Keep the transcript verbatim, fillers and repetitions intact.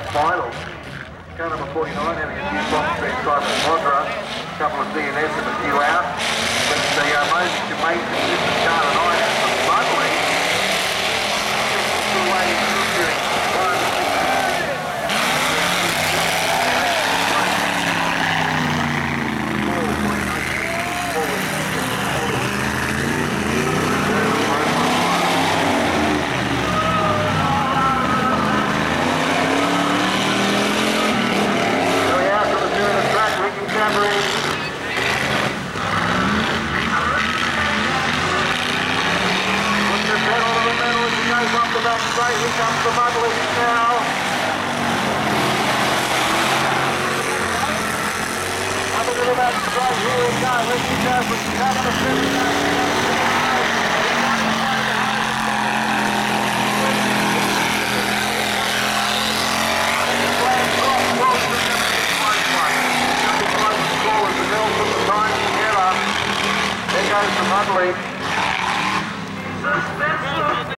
finals. Car number forty-nine having a few box street time at Mudley, a couple of D N S and a few out. But the uh, most amazing is the car tonight is from Mudley. Still waiting for steering. Off the back straight, here comes the Mudley now. Up into the back straight, here we go. Let's go for the car number seven. There goes the Mudley.